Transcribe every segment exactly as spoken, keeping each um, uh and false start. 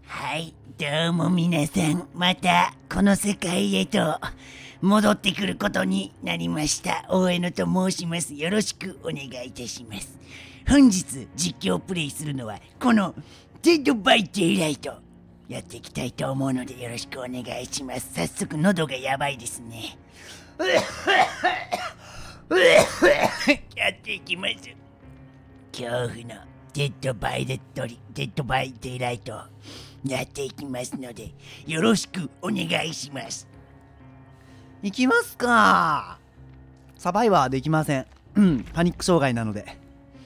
はい、どうも皆さん、またこの世界へと戻ってくることになりました。大江野と申します。よろしくお願いいたします。本日実況プレイするのはこのデッドバイデイライトやっていきたいと思うのでよろしくお願いします。早速喉がやばいですね。やっていきます。恐怖のデッドバイデッドリデッドバイデイライトやっていきますのでよろしくお願いします。 いきますか。サバイバーできません。うん、パニック障害なので。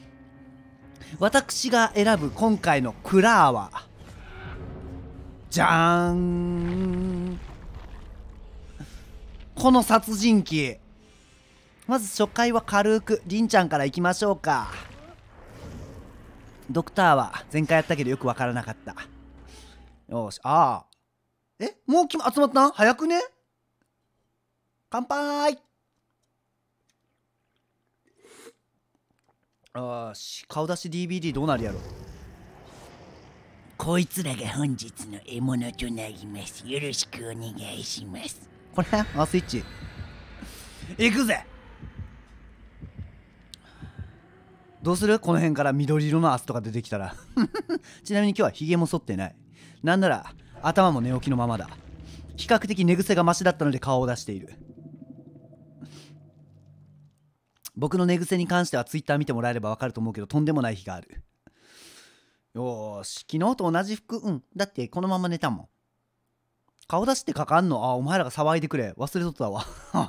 私が選ぶ今回のクラーはじゃーん、この殺人鬼。まず初回は軽くりんちゃんからいきましょうか。ドクターは前回やったけどよくわからなかった。よし、ああえもうき集まったん早くね。乾杯。よし、顔出し ディーブイディー どうなるやろ。 こいつらが本日の獲物となります。よろしくお願いします。 これあスイッチいくぜ。どうするこの辺から緑色のアスとか出てきたらちなみに今日はヒゲも剃ってない。なんなら頭も寝起きのままだ。比較的寝癖がマシだったので顔を出している。僕の寝癖に関してはツイッター見てもらえればわかると思うけど、とんでもない日がある。よーし、昨日と同じ服。うんだってこのまま寝たもん。顔出しってかかんの。あ、お前らが騒いでくれ。忘れとったわ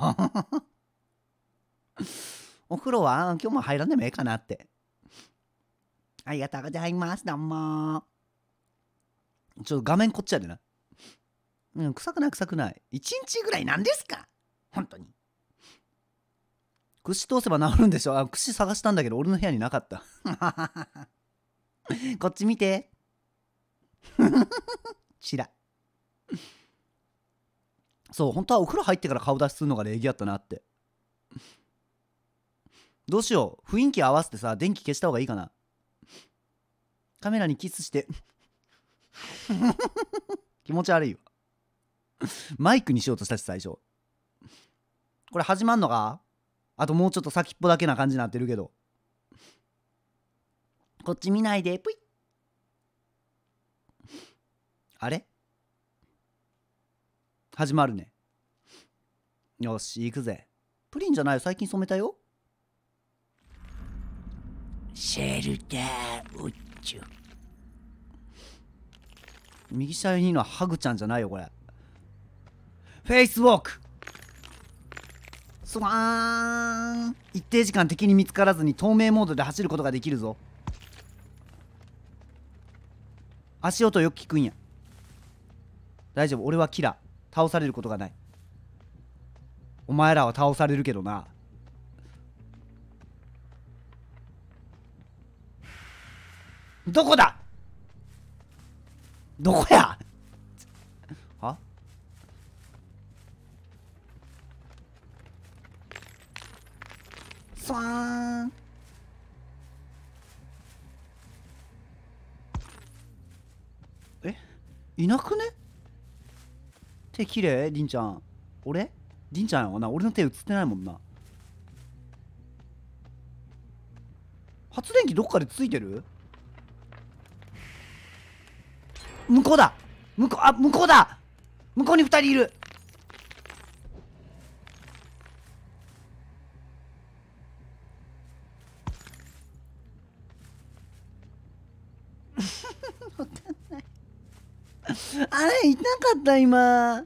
お風呂は今日も入らんでもええかなって。ありがとうございます。どうも。ちょっと画面こっちやでな。うん、臭くない臭くない。一日ぐらいなんですか本当に。串通せば治るんでしょ。あ、串探したんだけど俺の部屋になかったこっち見てちら。そう、本当はお風呂入ってから顔出しするのが礼儀やったなって。どうしよう、雰囲気合わせてさ、電気消した方がいいかな。カメラにキスして気持ち悪いわマイクにしようとしたし最初。これ始まんのか。あともうちょっと先っぽだけな感じになってるけど。こっち見ないで。ぷい。あれ始まるね。よし行くぜ。プリンじゃないよ、最近染めたよ。 シェルターウッチョ。 右下にいるのはハグちゃんじゃないよこれ。フェイスウォーク。スワーン。一定時間敵に見つからずに透明モードで走ることができるぞ。足音よく聞くんや。大丈夫、俺はキラー。倒されることがない。お前らは倒されるけどな。どこだ。どこやは。スワーン。えいなくね。手きれいりんちゃん。俺りんちゃんやわな。俺の手映ってないもんな。発電機どっかでついてる。向こうだ。向こう、あ、向こうだ。向こうに二人いる。わかんない。あれいなかった今。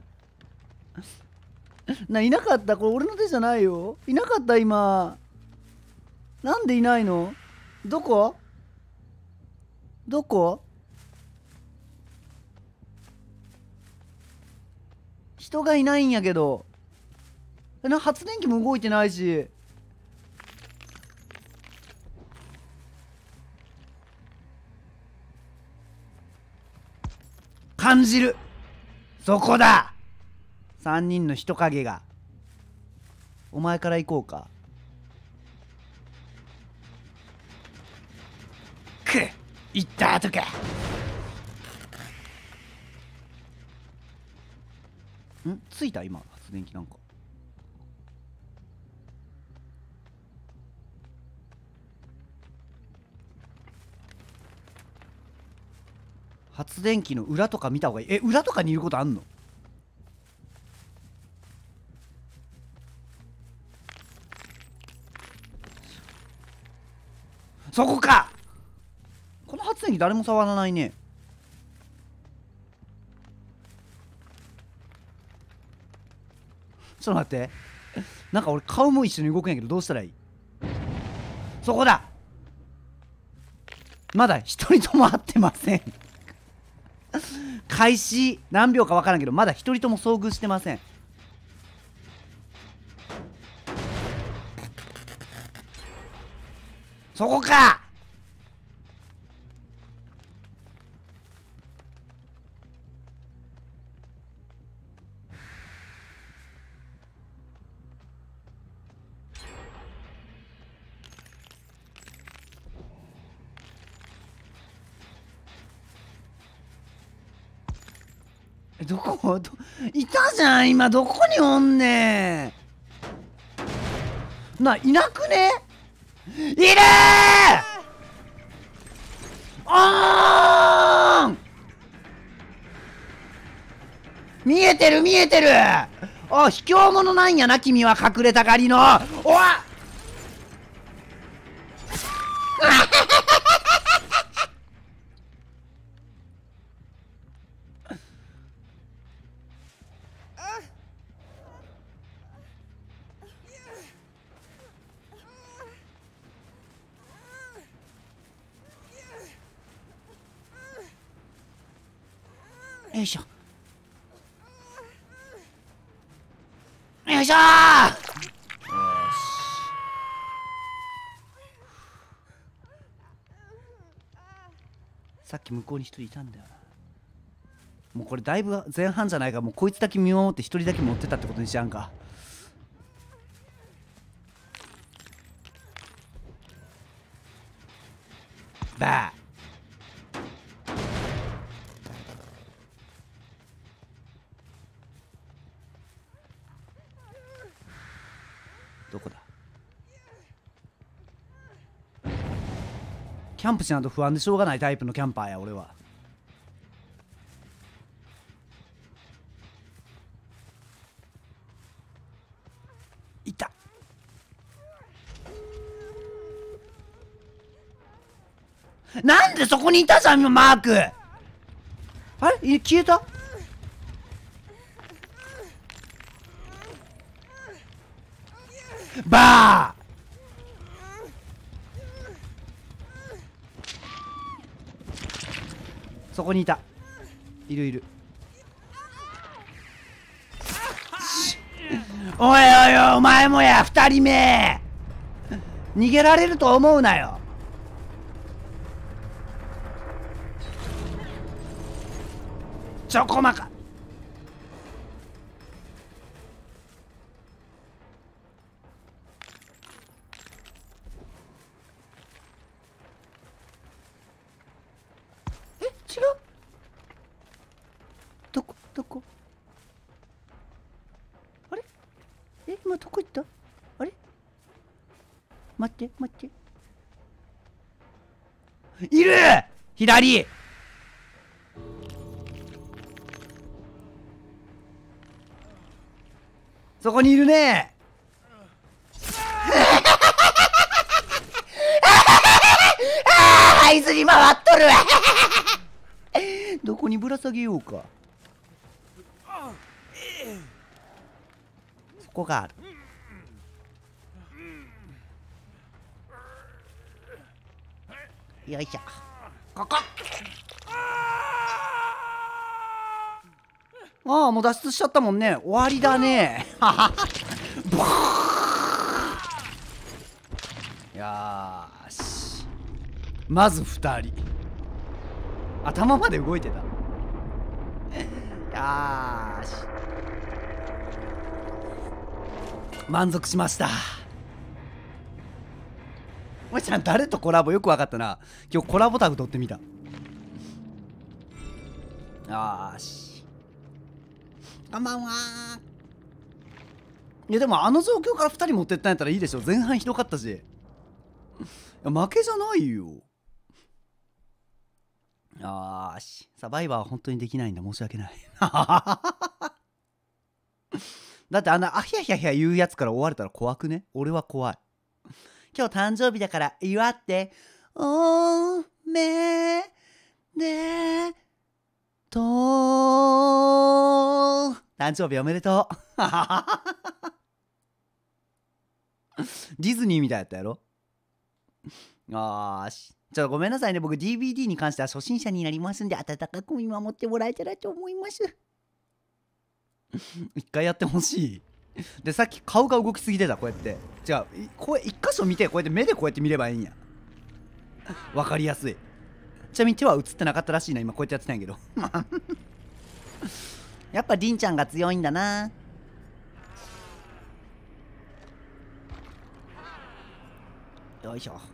ないなかった。これ俺の手じゃないよ。いなかった今。なんでいないの。どこどこ。人がいないんやけど。な、発電機も動いてないし。感じる。そこだ。さんにんの人影が。お前から行こうか。 くっ、行った後か。 んついた今発電機なんか。発電機の裏とか見た方がいい。え、裏とかにいることあんの？そこか。この発電機誰も触らないね。ちょっと待って。なんか俺顔も一緒に動くんやけどどうしたらいい？そこだ。まだ一人とも会ってません。開始何秒か分からんけどまだ一人とも遭遇してません。そこか。え、どこどいたじゃん今。どこにおんねんな。いなくね？いるー。あーん、見えてる見えてる。あ、卑怯者なんやな君は。隠れたがりの。おわよいしょよいしょー。よし。さっき向こうに一人いたんだよな。もうこれだいぶ前半じゃないか。もうこいつだけ見守って一人だけ持ってたってことにしやんか。バーどこだ。キャンプしないと不安でしょうがないタイプのキャンパーや俺は。いた。なんでそこにいたじゃん今マーク。あれ消えた。バーそこにいた。いるいる。おいおいおいお前もや。二人目逃げられると思うなよ。ちょこまか。え、違う。どこどこ。あれえ、今どこ行った。あれ待って待って。いる左。そこにいるね。あいつに回っとるわ。どこにぶら下げようか。そこがある。よいしょ。ここ。ああ、もう脱出しちゃったもんね。終わりだね。よーし。まずふたり。頭まで動いてた。よーし。満足しました。お前ちゃん誰とコラボよく分かったな。今日コラボタグ取ってみた。よーし。 こんばんは。いやでもあの状況からふたり持ってったんやったらいいでしょ。前半ひどかったし。いや負けじゃないよ。よーし、サバイバーは本当にできないんだ。申し訳ない。だってあんなあひゃひゃひゃ言うやつから追われたら怖くね。俺は怖い。今日誕生日だから祝っておめでとう。誕生日おめでとう。ディズニーみたいやったやろ。よーし、ちょっとごめんなさいね。僕 ディーブイディー に関しては初心者になりますんで、温かく見守ってもらえたらと思います。一回やってほしい。でさっき顔が動きすぎてた。こうやって違う、こう一箇所見て、こうやって目でこうやって見ればいいんや。わかりやすい。ちなみに手は映ってなかったらしいな。今こうやってやってたんやけど。やっぱりんちゃんが強いんだな。よいしょ。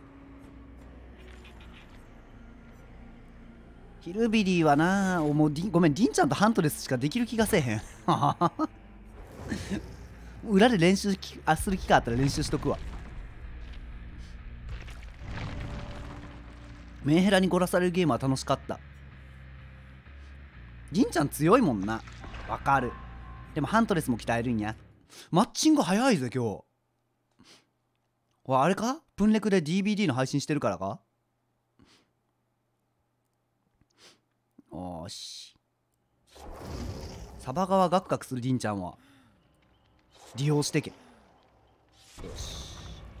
ヒルビリーはな、もうごめん、りんちゃんとハントレスしかできる気がせえへん。裏で練習きあする機会あったら練習しとくわ。メンヘラに殺らされるゲームは楽しかった。りんちゃん強いもんな。わかる。でもハントレスも鍛えるんや。マッチング早いぜ今日。あれか、プンレクで ディーブイディー の配信してるからか。よし、サバ側ガクガクするりんちゃんは利用してけ。よし、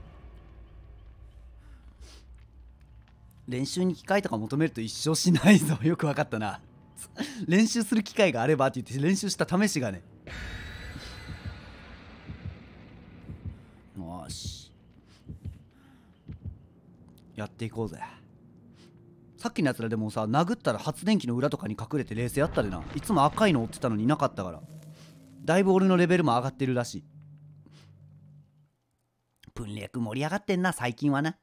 練習に機会とか求めると一生しないぞ。よくわかったな。練習する機会があればって言って練習した試しがね。よし、やっていこうぜ。さっきのやつらでもさ、殴ったら発電機の裏とかに隠れて冷静やったでな。いつも赤いの追ってたのにいなかったから、だいぶ俺のレベルも上がってるらしい。プンレク盛り上がってんな最近はな。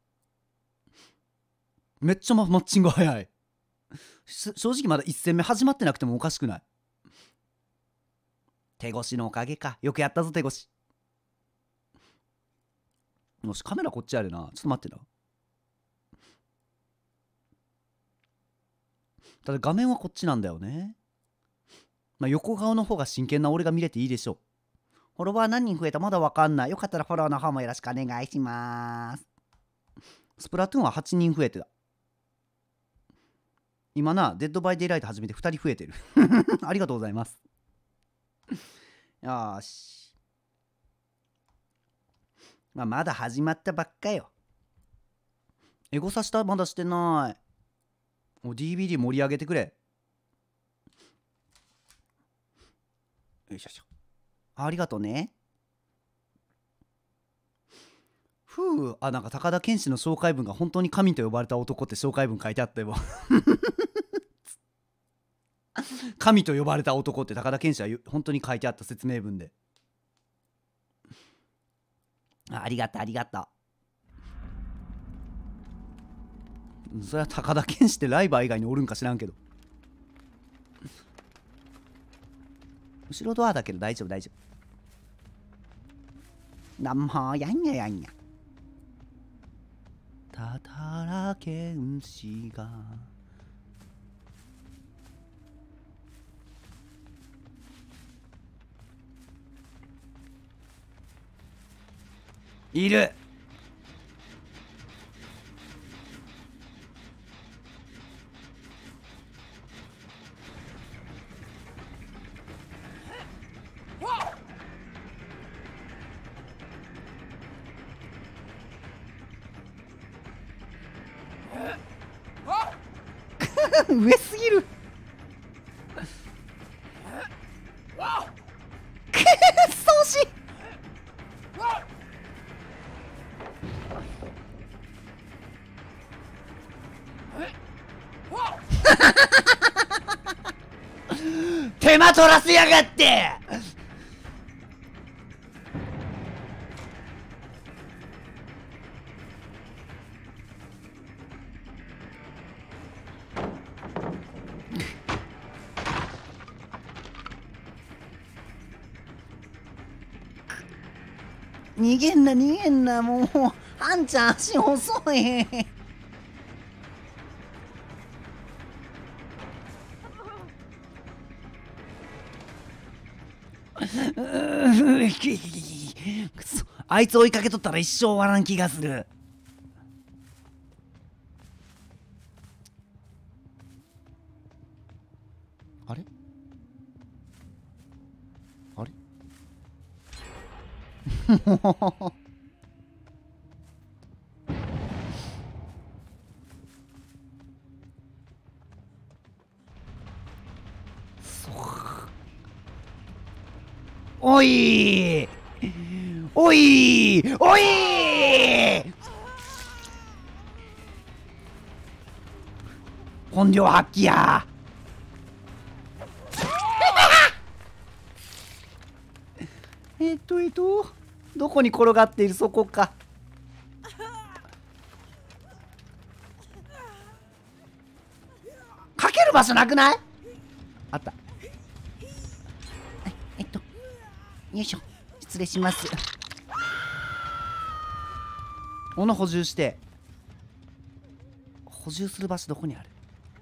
めっちゃマッチング早い。正直まだいち戦目始まってなくてもおかしくない。手越のおかげか。よくやったぞ手越。よし、カメラこっちやでな。ちょっと待ってな。ただ画面はこっちなんだよね。まあ、横顔の方が真剣な俺が見れていいでしょう。フォロワー何人増えたまだわかんない。よかったらフォローの方もよろしくお願いします。スプラトゥーンははちにん増えてた。今な、デッドバイデイライト始めてふたり増えてる。ありがとうございます。よーし。まあ、まだ始まったばっかよ。エゴサしたまだしてない。もう ディーブイディー 盛り上げてくれ。よいしょしょ。ありがとうね。ふう、あ、なんか高田健志の紹介文が本当に神と呼ばれた男って紹介文書いてあったよ。神と呼ばれた男って高田健志は本当に書いてあった説明文で。あ、ありがとうありがとう。それは高田健志ってライバー以外におるんか知らんけど。後ろドアだけど大丈夫大丈夫。なんもやんややんや。たたら剣士がいる。上すぎる。くっそ惜しい。手間取らせやがって。 逃げんな逃げんな、もうあんちゃん足遅い。くそ、あいつ追いかけとったら一生終わらん気がする。あれあれもうおいおいおい本領発揮や。えっとえっとどこに転がっている、そこか。かける場所なくない？あった。えっとよいしょ、失礼します。斧補充して。補充する場所どこにある？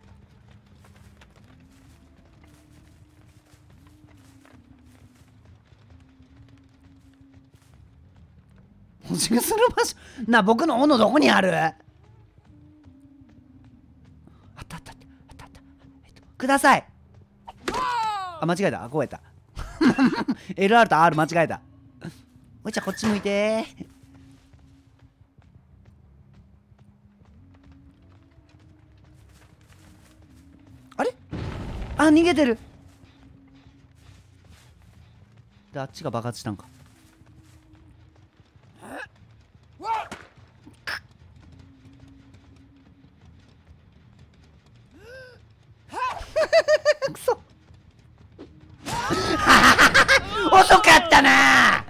補充する場所な、僕の斧どこにある？あったあったあったあった、えっと、ください。あ、間違えた。あ、こうやった。エルアール と アール 間違えた。おいちゃんこっち向いて。あれ？あ、逃げてる。で、あっちが爆発したんか。くそ。遅かったな。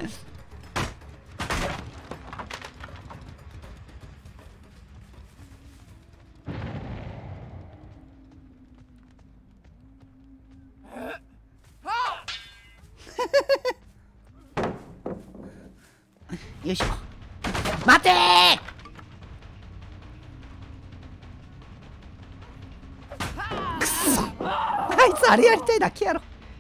よいしょ。待てー。くそ、あいつあれやりたいだけやろ。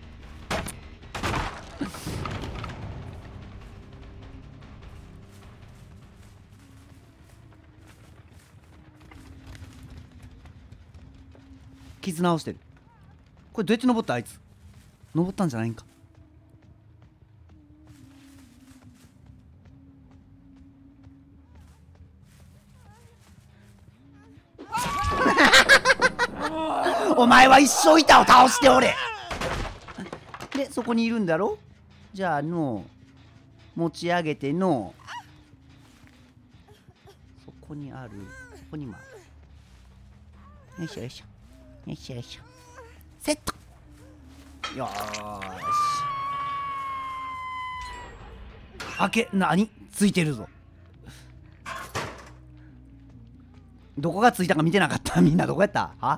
傷直してる。これどうやって登った？あいつ登ったんじゃないんか。お前は一生板を倒しておれ。でそこにいるんだろ。じゃあの持ち上げてのそこにある、そこにもある。よいしょよいしょよいしょよいしょ、セット。よーし、開け、なについてるぞ。どこがついたか見てなかった。みんなどこやった？は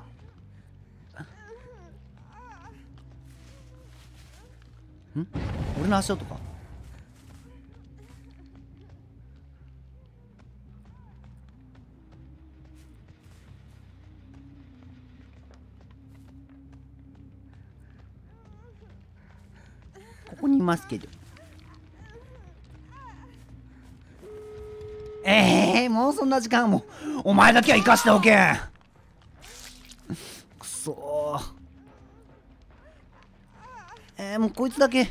ん？俺の足音か。ここにいますけど。ええー、もうそんな時間も。お前だけは生かしておけん。くそー。えー、もうこいつだけ。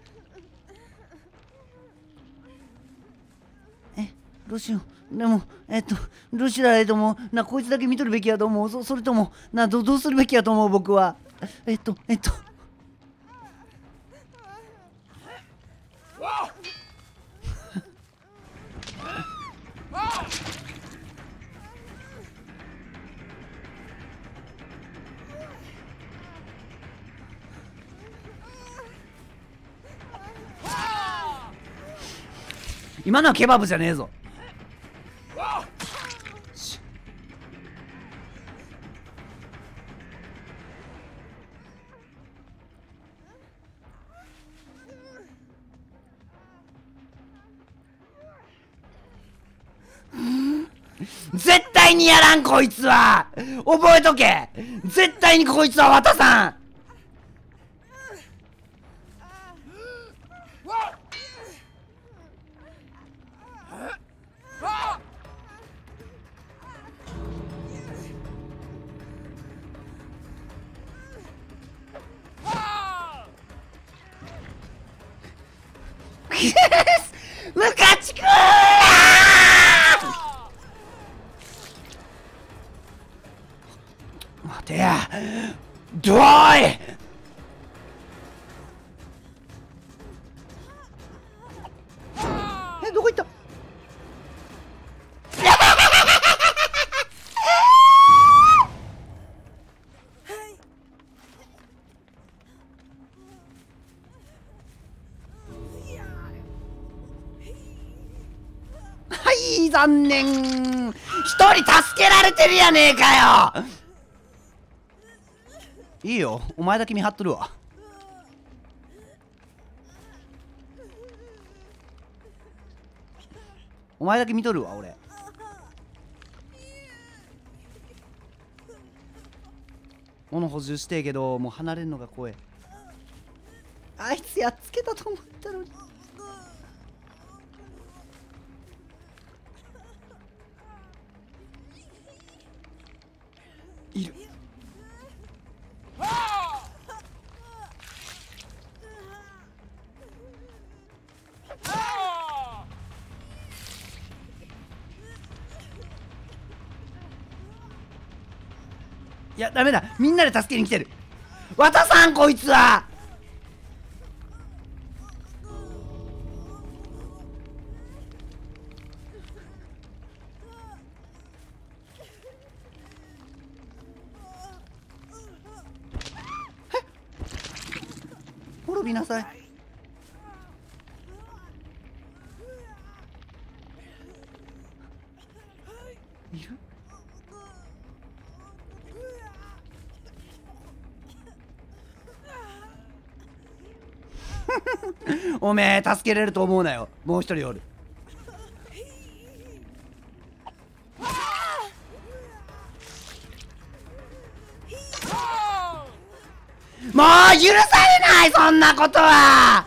え、どうしよう。でも、えっと、どうしたらええと思う？な、こいつだけ見とるべきやと思う。そ、それとも、な、ど、どうするべきやと思う、僕は。えっと、えっと。今のはケバブじゃねえぞ。 絶対にやらんこいつは。覚えとけ。絶対にこいつは渡さん。ムカチクー。待てや、どーい。え、どこ行った。はい、残念。一人助けられてるやねえかよ。いいよ、お前だけ見張っとるわ。お前だけ見とるわ俺。物補充してえけどもう離れるのが怖え。あいつやっつけたと思ったのに。いる。いやダメだ、みんなで助けに来てる。渡さんこいつは。滅びなさい。いる。おめえ助けれると思うなよ。もう一人おる。もう許されない、そんなことは。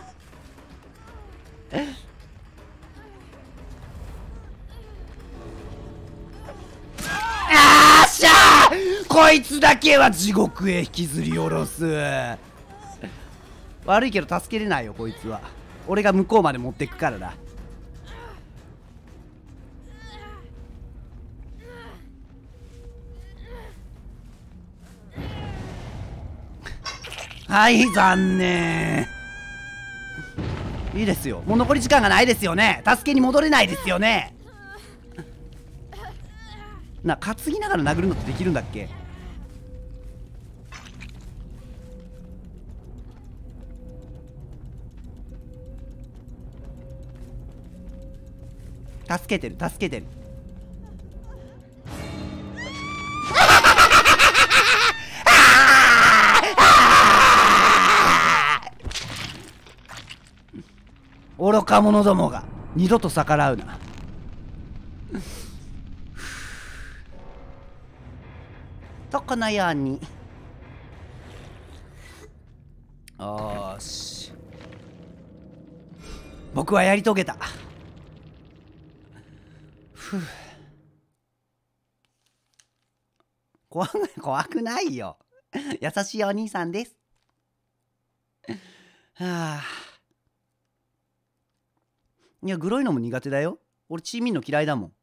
あーしゃー、こいつだけは地獄へ引きずり下ろす。悪いけど助けれないよこいつは。俺が向こうまで持ってくからだ。はい残念。いいですよ、もう残り時間がないですよね。助けに戻れないですよね。な、担ぎながら殴るのってできるんだっけ。助けてる助けてる。愚か者どもが二度と逆らうな。とこのように。よーし、僕はやり遂げた。ふう、怖くない怖くないよ。優しいお兄さんです。はあ、いやグロいのも苦手だよ。俺チーミンの嫌いだもん。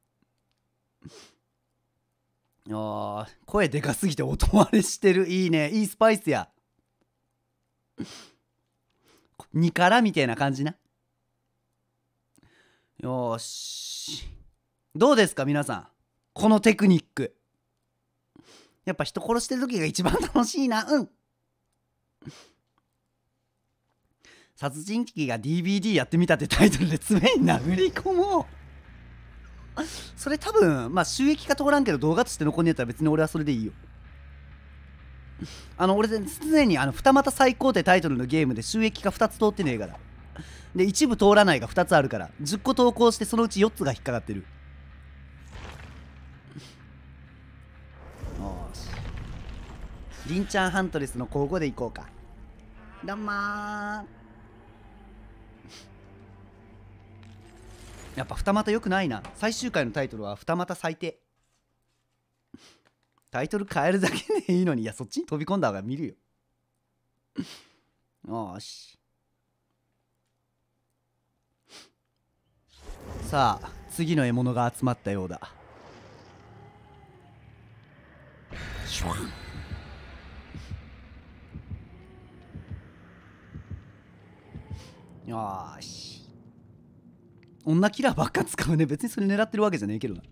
あー、声でかすぎて音割れしてる。いいね、いいスパイスや。にからみたいな感じな。よーし、どうですか皆さん、このテクニック。やっぱ人殺してる時が一番楽しいな。うん。殺人鬼が ディーブイディー やってみたってタイトルで爪に殴り込もう。それ多分まあ収益化通らんけど動画として残んねえったら別に俺はそれでいいよ。あの俺常にあの二股最高ってタイトルのゲームで収益化ふたつ通ってねえから。で一部通らないがふたつあるからじゅっこ投稿してそのうちよっつが引っかかってる。 りんちゃんハントレスの交互でいこうか。どうもー。やっぱ二股よくないな。最終回のタイトルは二股最低。タイトル変えるだけでいいのに、いやそっちに飛び込んだ方が見るよ。よし。さあ次の獲物が集まったようだ。よーし。女キラーばっか使うね。別にそれ狙ってるわけじゃねえけどな。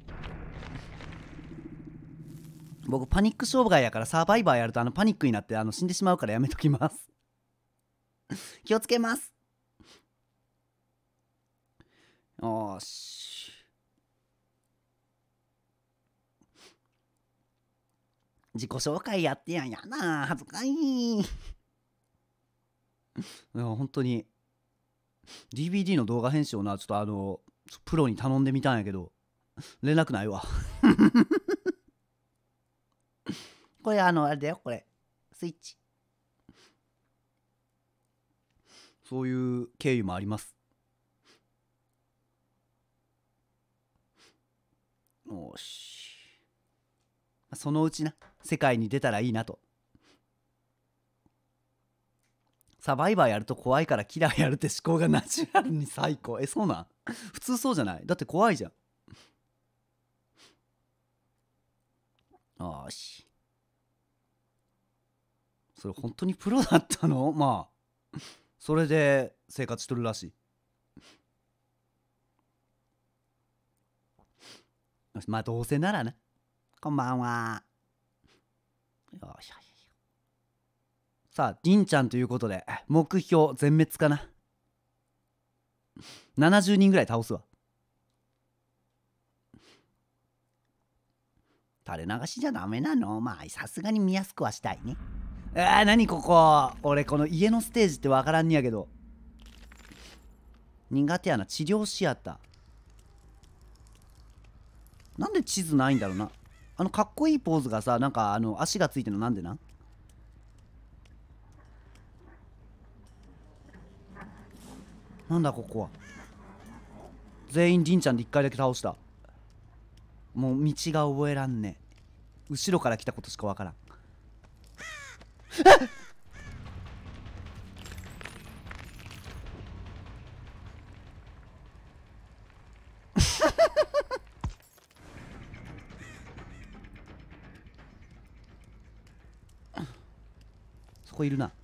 僕パニック障害やからサバイバーやるとあのパニックになってあの死んでしまうからやめときます。気をつけます。よーし。自己紹介やってやんやな。恥ずかしい。いや本当に ディーブイディー の動画編集をなちょっとあのプロに頼んでみたんやけど連絡ないわ。これあのあれだよ、これスイッチ。そういう経緯もあります。よし。そのうちな世界に出たらいいなと。サバイバーやると怖いからキラーやるって思考がナチュラルに最高。え、そうなん？普通そうじゃない？だって怖いじゃん。よし。それ本当にプロだったの？まあそれで生活しとるらしい。よし、まあどうせならな。こんばんは。よしよし。さありんちゃんということで目標全滅かな。ななじゅうにんぐらい倒すわ。垂れ流しじゃダメなの？まあさすがに見やすくはしたいね。あー、何ここ。俺この家のステージってわからんにやけど苦手やな。治療シアター。なんで地図ないんだろうな。あのかっこいいポーズがさ、なんかあの足がついてるのなんでなん？なんだここは。全員りんちゃんでいっかいだけ倒した。もう道が覚えらんねえ。後ろから来たことしかわからん。そこいるな。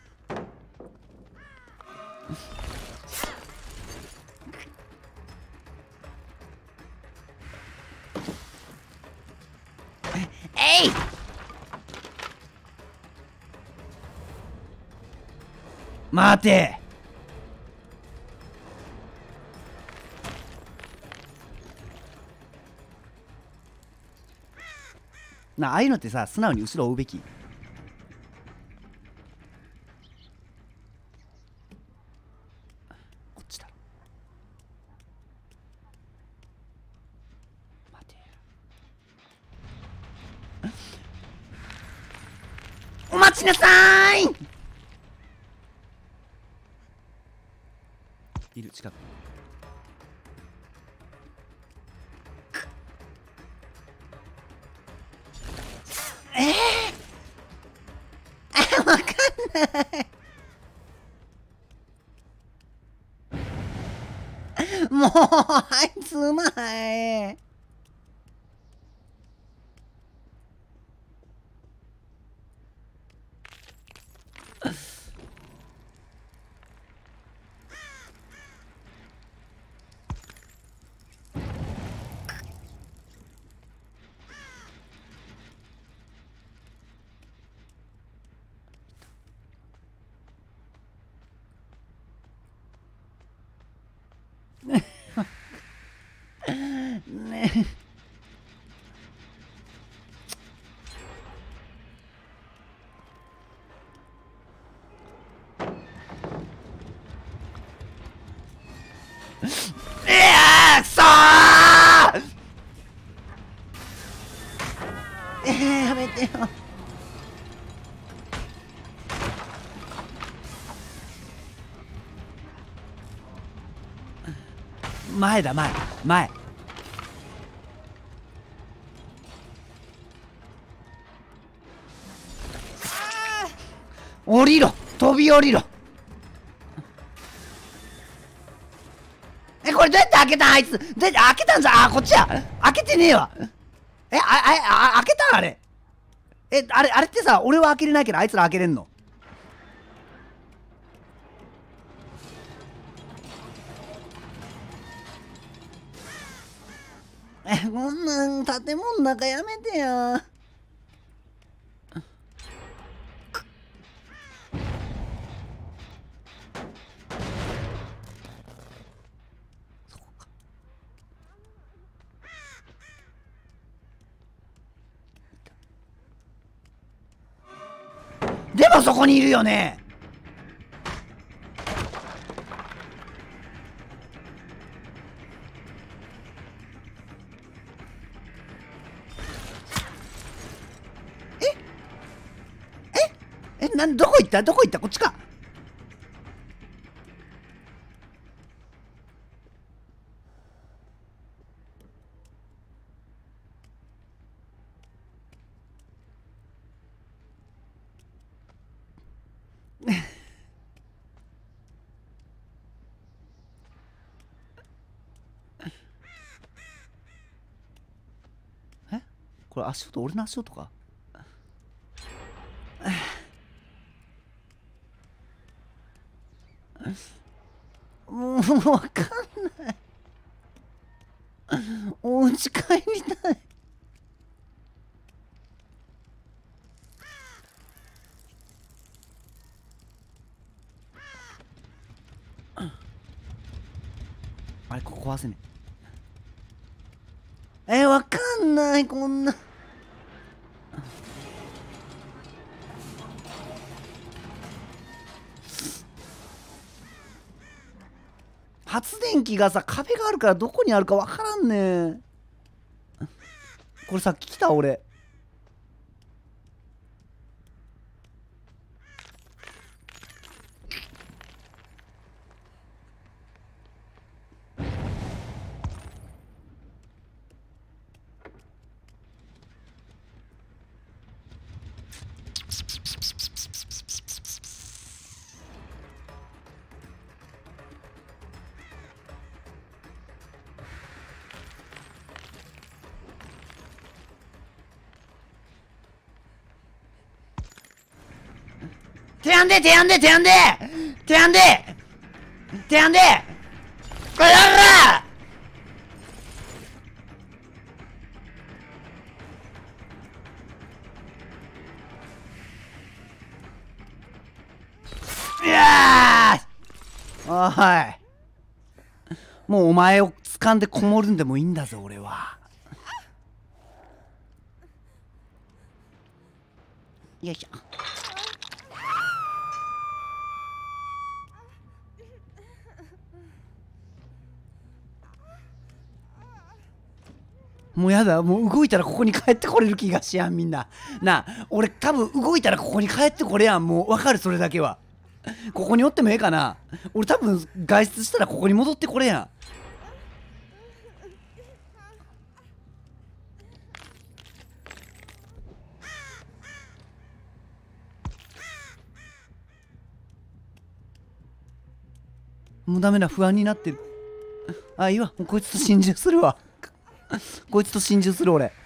えい！待て！なあ、ああいうのってさ、素直に後ろ追うべき。こっちだ。待て。お待ちなさーい！いる近く。えー、あ、わかんない。もうあいつうまい。ねえ。いやー、くそー。えー、やめてよ。 前だ前前。降りろ、飛び降りろ。え、これどうやって開けたんあいつ。どうやって開けたんじゃ。あ、こっちや。開けてねえわ。え、あ、あ、あ、開けたんあれ。え、あれ、あれってさ、俺は開けれないけど、あいつら開けれんの。え、こんなん建物の中やめてや。でもそこにいるよね。ええ、なん、どこ行ったどこ行った。こっちか。え、これ足音、俺の足音か。もう分かんない。お家帰りたい。あれ、ここ壊せねえ。え、わかんない、こんな。発電機がさ、壁があるからどこにあるかわからんね。これさっき来た俺。手やんで手やんで手やんで手やんで手やんでこれやらいやー、おい、もうお前を掴んでこもるんでもいいんだぞ俺は。よいしょ。もうやだ、もう動いたらここに帰ってこれる気がしやん。みんななあ、俺多分動いたらここに帰ってこれやん。もう分かる、それだけは。ここにおってもええかな。俺多分外出したらここに戻ってこれやん。もうダメだ、不安になってる。あ、いいわ、もうこいつと心中するわ。こいつと心中する俺。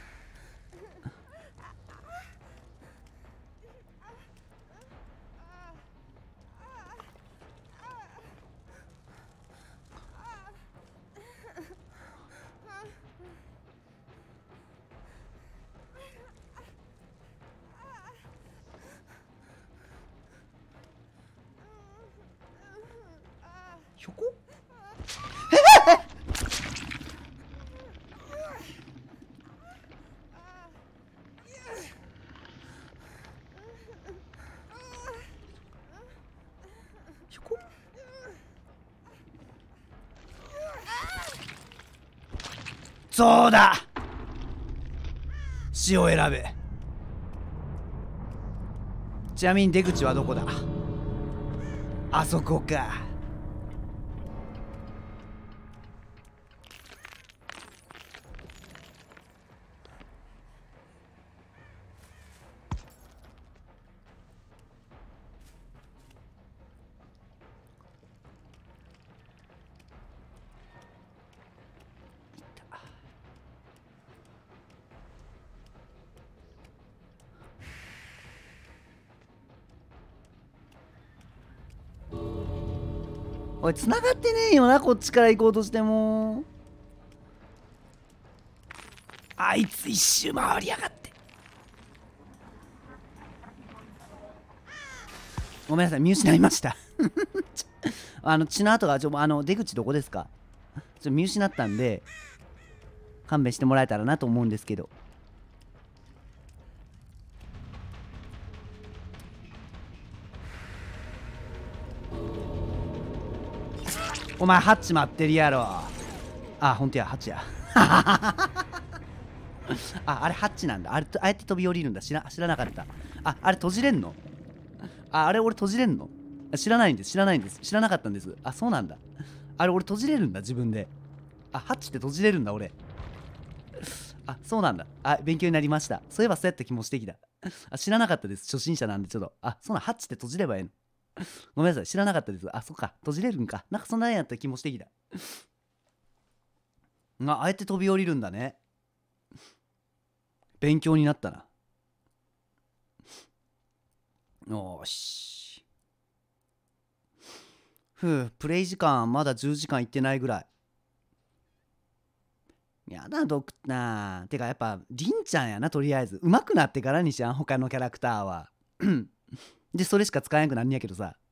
ひょこひょこそうだ、死を選べ。ちなみに出口はどこだ。あそこか。 おい、繋がってねえよな、こっちから行こうとしても。あいつ一周回りやがって。ごめんなさい、見失いましたあの血の跡がちょあの出口どこですか？ちょ見失ったんで勘弁してもらえたらなと思うんですけど。お前ハッチ待ってるやろ。あ、ほんとや、ハッチやあ、あれハッチなんだ。あれああやって飛び降りるんだ。知ら知らなかった。あ、あれ閉じれんの？あ、あれ俺閉じれんの？知らないんです。知らないんです。知らなかったんです。あ、そうなんだ。あれ俺閉じれるんだ、自分で。あ、ハッチって閉じれるんだ、俺。あ、そうなんだ。あ、勉強になりました。そういえばそうやった気もしてきた。あ、知らなかったです。初心者なんでちょっと。あ、そうなん、ハッチって閉じればええの。ごめんなさい、知らなかったです。あ、そっか、閉じれるんか。なんかそんなんやった気もしてきた。あ、あえて飛び降りるんだね。勉強になったな。よーし。ふう、プレイ時間まだじゅうじかんいってないぐらい。やだ、ドクター。てかやっぱ、りんちゃんやな、とりあえず。上手くなってからにしやん、他のキャラクターは。で、それしか使えなくなんねやけどさ。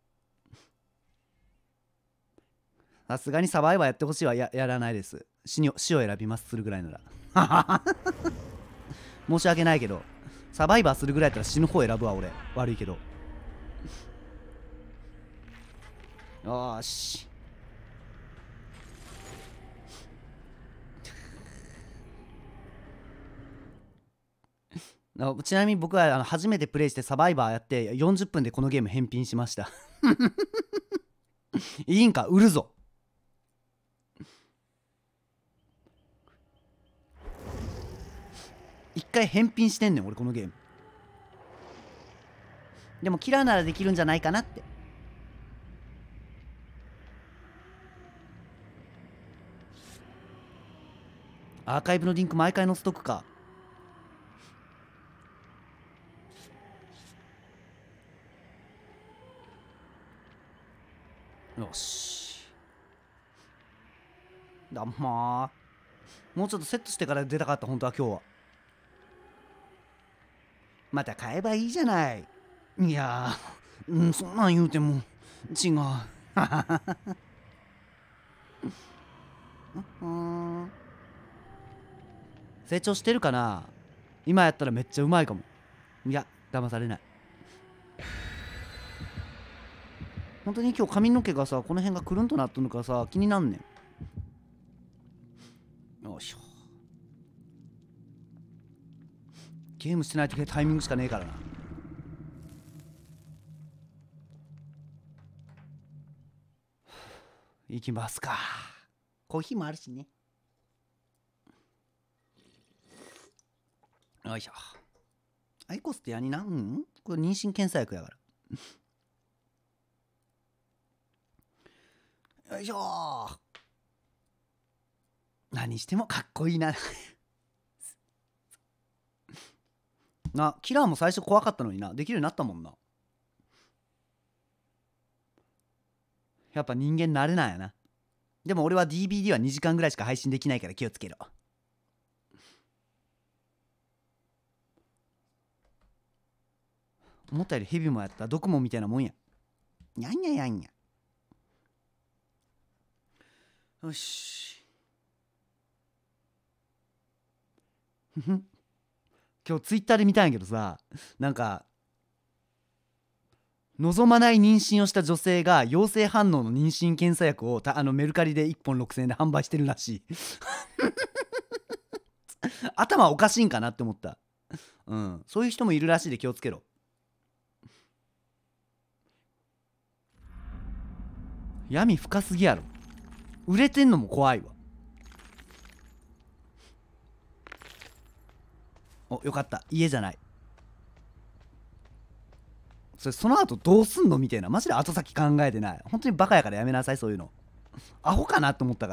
さすがにサバイバーやってほしいは や, やらないです。死を死を選びます、するぐらいなら。申し訳ないけど、サバイバーするぐらいやったら死ぬ方選ぶわ、俺。悪いけど。よーし。ちなみに僕はあの初めてプレイしてサバイバーやってよんじゅっぷんでこのゲーム返品しましたいいんか、売るぞ。一回返品してんねん俺このゲーム。でもキラーならできるんじゃないかなって。アーカイブのリンク毎回載せとくか。よし。だまあもうちょっとセットしてから出たかった、本当は今日は。また買えばいいじゃない。いやー、うん、そんなん言うても違ううん成長してるかな。今やったらめっちゃうまいかも。いや、騙されない。本当に今日髪の毛がさ、この辺がくるんとなっとるからさ、気になんねん。よいしょ。ゲームしてない時はタイミングしかねえからな。いきますか。コーヒーもあるしね。よいしょ。アイコスってやになんんこれ妊娠検査薬やから。よいしょ。何してもかっこいいなな、キラーも最初怖かったのにな、できるようになったもんな。やっぱ人間慣れなんやな。でも俺は ディーブイディー はにじかんぐらいしか配信できないから気をつけろ。思ったよりヘビもやった。毒もみたいなもんや。にゃんにゃやんにゃ。よし。今日ツイッターで見たんやけどさ、なんか望まない妊娠をした女性が陽性反応の妊娠検査薬をたあのメルカリでいっぽんろくせんえんで販売してるらしい頭おかしいんかなって思った。うん、そういう人もいるらしいで気をつけろ。闇深すぎやろ。売れてんのも怖いわ。お、よかった、家じゃない。それその後どうすんのみたいな。マジで後先考えてない。本当にバカやからやめなさい、そういうの。アホかなって思ったから。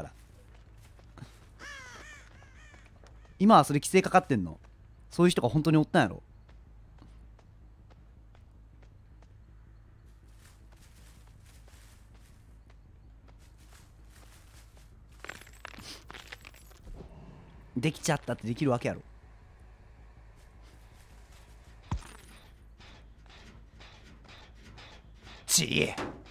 今はそれ規制かかってんの？そういう人が本当におったんやろ。 できちゃったってできるわけやろ。ちい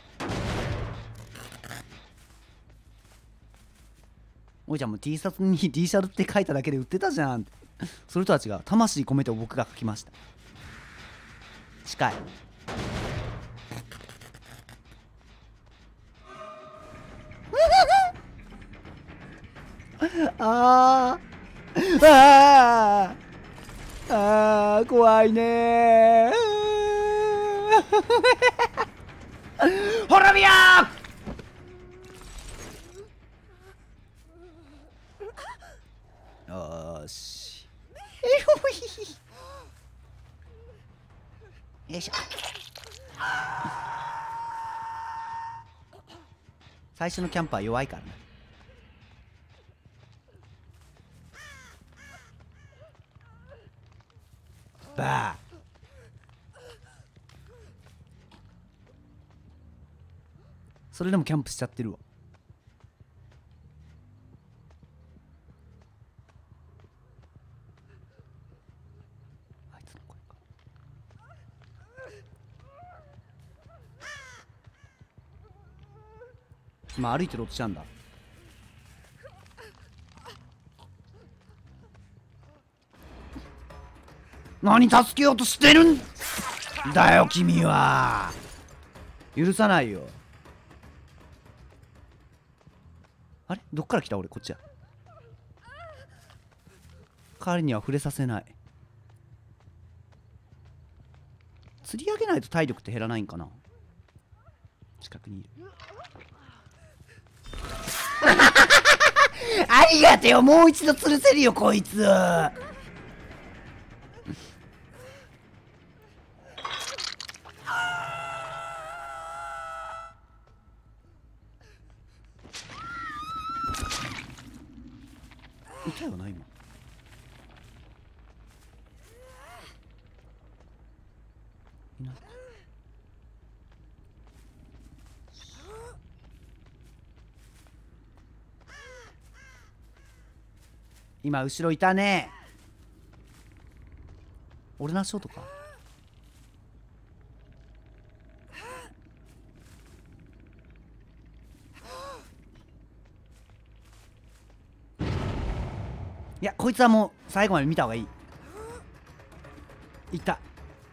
おいちゃんも T シャツに T シャツって書いただけで売ってたじゃん。それとは違う、魂込めて僕が書きました。近い。あーあーあー怖いねー滅びよー。よーしよいしょ。最初のキャンパー弱いからね。バーそれでもキャンプしちゃってるわ。あいつの声か。今歩いてる音したんだ。何助けようとしてるんだよ君は。許さないよ。あれどっから来た俺。こっちや。彼には触れさせない。釣り上げないと体力って減らないんかな。近くにいるありがとよ。もう一度吊るせるよこいつ。痛いよな今。いない。今後ろいたね。俺の足音か。いやこいつはもう最後まで見た方がいい。いた。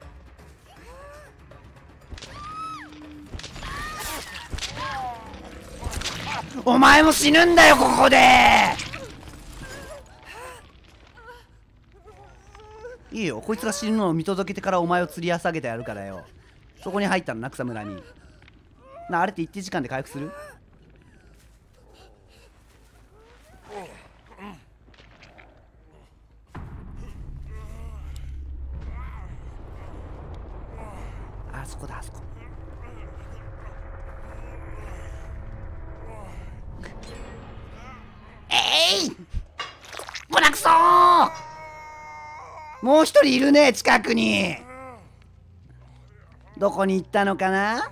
お前も死ぬんだよここで。いいよこいつが死ぬのを見届けてからお前を釣り上げてやるからよ。そこに入ったのな草むらにな。あれって一定時間で回復する。あそこだあそこ。えいこらくそー。もう一人いるね近くに。どこに行ったのかな。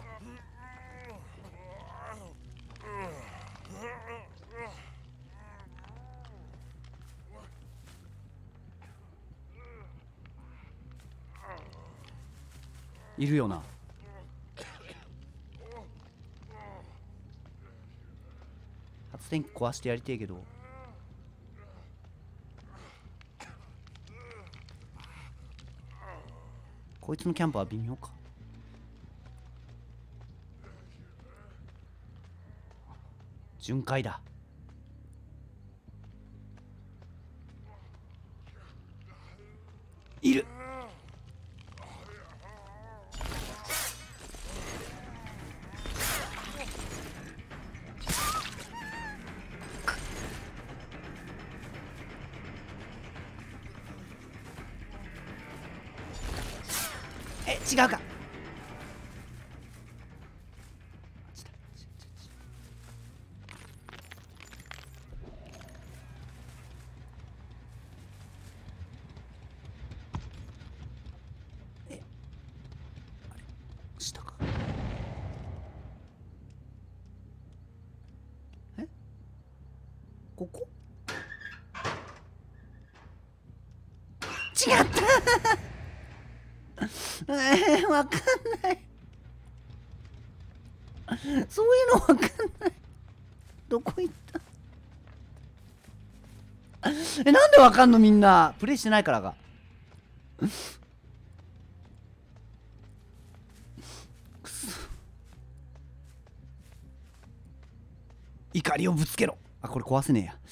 いるよな。発電機壊してやりてえけど。こいつのキャンプは微妙か。巡回だ。いる。え違うか。下か。えここ。 たえー、わかんない。そういうのわかんない。どこ行った？え、なんでわかんの？みんなプレイしてないからか。くそ。怒りをぶつけろ。あ、これ壊せねえや。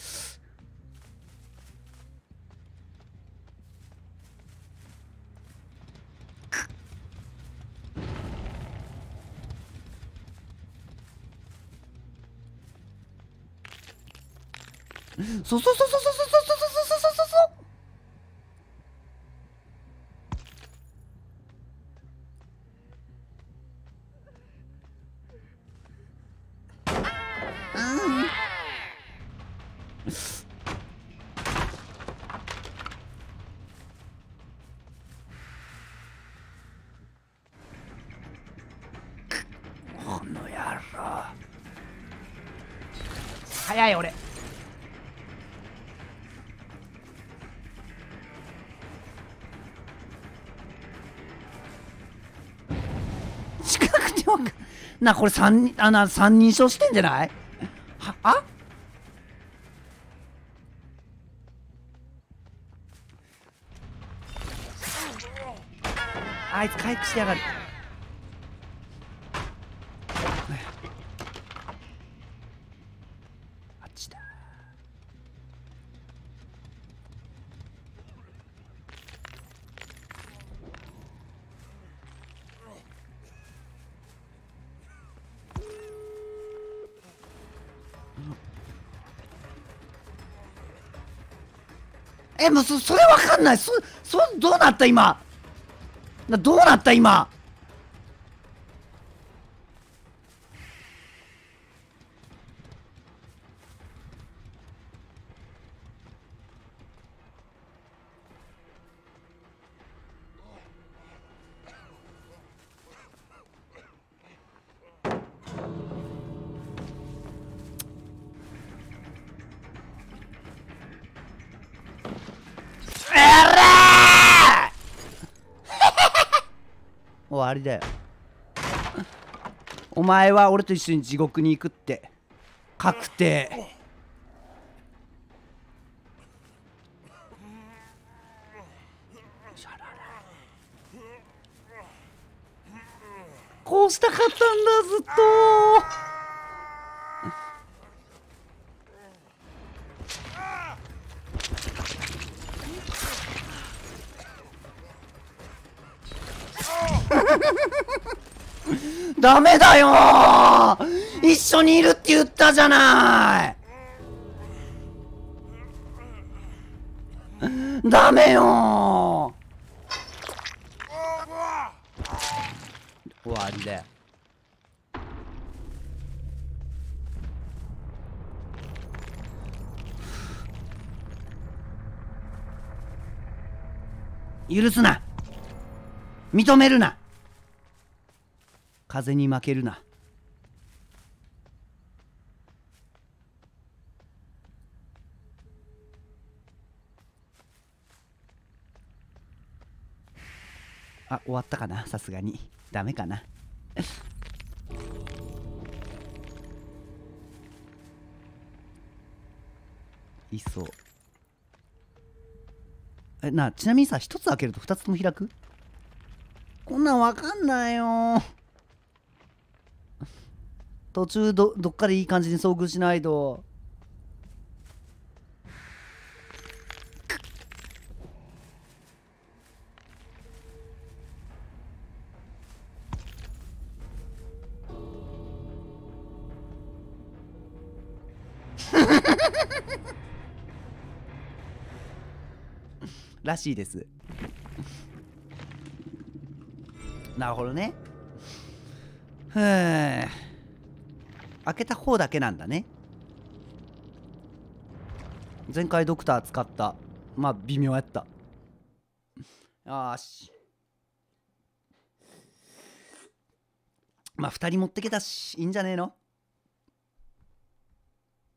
そそそそそそそそそそそそそそ。この野郎。早い俺。近くてわかんな。これ三人、あな三人称してんじゃない？はあ？あいつ回復してやがる。あっちだ。え、もうそそれわかんない。そそどうなった今？などうなった今？終わりだよ。お前は俺と一緒に地獄に行くって確定。こうしたかったんだずっと。ダメだよー、一緒にいるって言ったじゃない。ダメよー。終わりだよ。許すな、認めるな、風に負けるな。あ、終わったかな。さすがにダメかな。いそう。え、な、ちなみにさ、一つ開けると二つとも開く？こんなんわかんないよ。途中どどっかでいい感じに遭遇しないと。らしいです。なるほどね。ふぅ、開けた方だけなんだね。前回ドクター使った。まあ微妙やった。よーし。まあふたり持ってけたしいいんじゃねえの。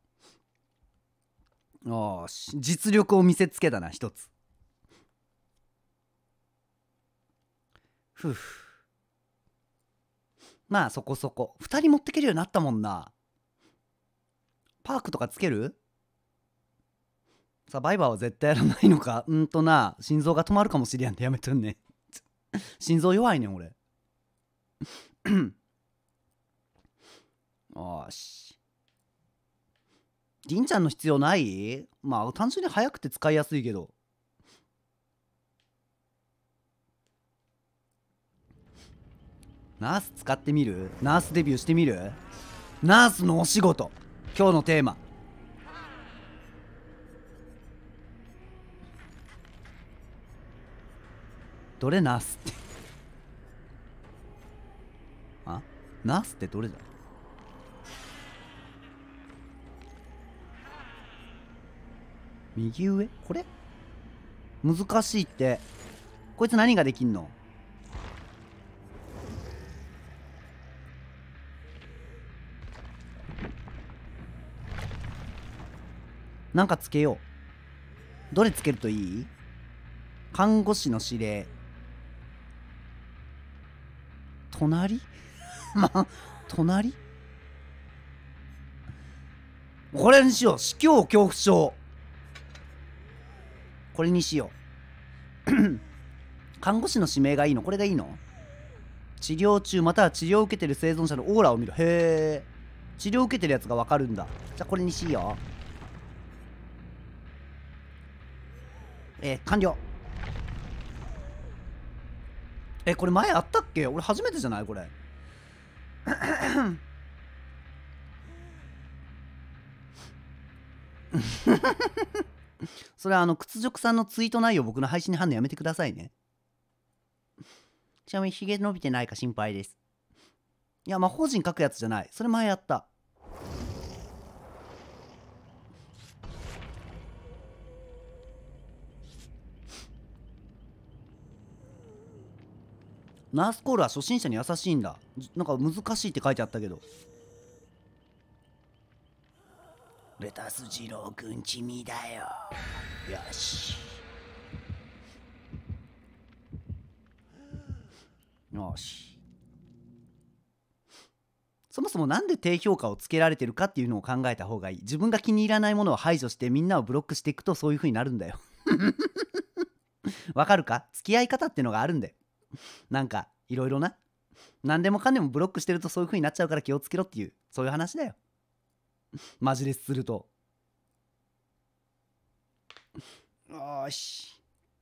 よーし、実力を見せつけたな一つ。 ふう。まあそこそこふたり持ってけるようになったもんな。パークとかつける？サバイバーは絶対やらないのか。うんとな、心臓が止まるかもしれんってやめとんねん心臓弱いねん俺よし。銀ちゃんの必要ない？まあ単純に速くて使いやすいけど。ナース使ってみる？ナースデビューしてみる？ナースのお仕事、今日のテーマ。どれナースってあ、ナースってどれだ？右上？これ難しいって。こいつ何ができんの？なんかつけよう。どれつけるといい？看護師の指令。隣まあ隣これにしよう。死境恐怖症、これにしよう看護師の指名がいいの？これがいいの？治療中または治療を受けてる生存者のオーラを見る。へえ、治療を受けてるやつが分かるんだ。じゃあこれにしよう。えー、完了。え、これ前あったっけ？俺初めてじゃないこれそれはあの屈辱さんのツイート内容僕の配信に貼んのやめてくださいね。ちなみにヒゲ伸びてないか心配です。いや魔法陣書くやつじゃない、それ前やった。ナースコールは初心者に優しいんだ。なんか難しいって書いてあったけど。 レタス二郎くんちみだよ。よしよし。そもそもなんで低評価をつけられてるかっていうのを考えた方がいい。自分が気に入らないものを排除してみんなをブロックしていくとそういう風になるんだよわかるか？付き合い方ってのがあるんだよ。なんかいろいろな、何でもかんでもブロックしてるとそういう風になっちゃうから気をつけろっていう、そういう話だよマジレスすると。よし。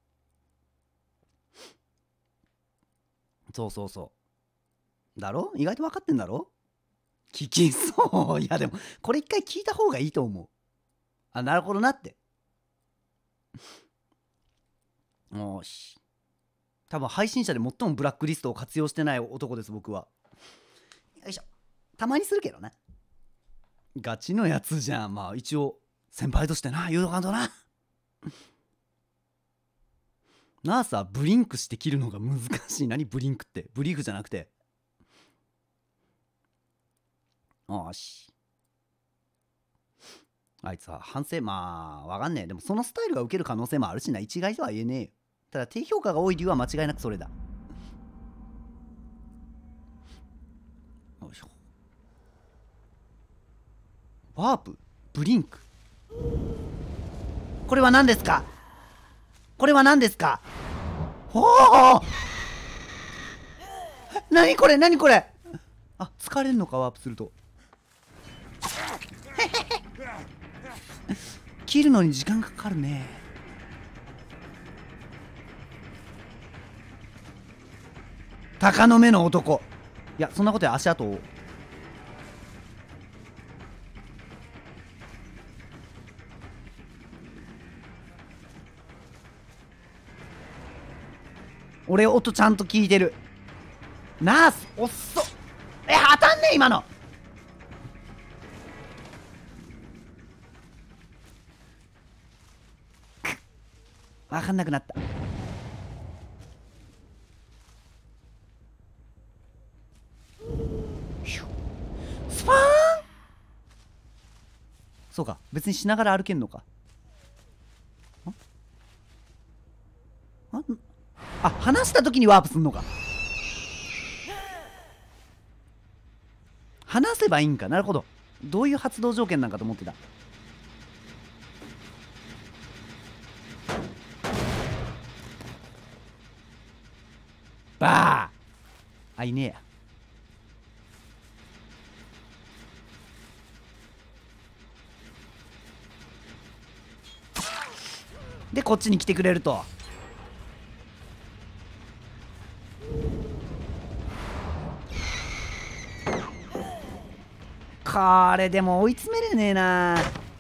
そうそうそうだろ、意外と分かってんだろ。聞きそういやでもこれ一回聞いた方がいいと思う。あ、なるほどなって。よし。多分配信者で最もブラックリストを活用してない男です僕は。よいしょ。たまにするけどね。ガチのやつじゃん。まあ一応先輩としてな、言うとかんとな。ナースはブリンクして切るのが難しい。何ブリンクって？ブリーフじゃなくて。よし。あいつは反省、まあわかんねえ。でもそのスタイルが受ける可能性もあるしな。一概とは言えねえよ。ただ低評価が多い理由は間違いなくそれだ。よいしょ。ワープ？ブリンク？これは何ですか？これは何ですか？おお、何これ何これ。あ、疲れんのかワープすると切るのに時間かかるね。鷹の目の男。いやそんなことや足跡を。俺音ちゃんと聞いてる。ナースおっそ。え、当たんねえ今の。分かんなくなった。スパーン。そうか、別にしながら歩けんのか。ああ、離した時にワープすんのか。 話せばいいんか。なるほど。どういう発動条件なんかと思ってた。バーあ、いねえや。でこっちに来てくれると。これでも追い詰めれねえな。